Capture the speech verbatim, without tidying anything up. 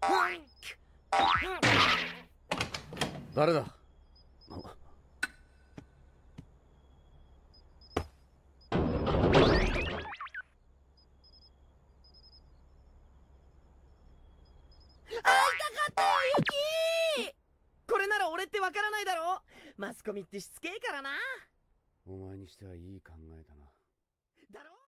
誰だ？ これなら俺ってわからないだろ。マスコミってしつけえからな。 お前にしてはいい考えだな。 だろ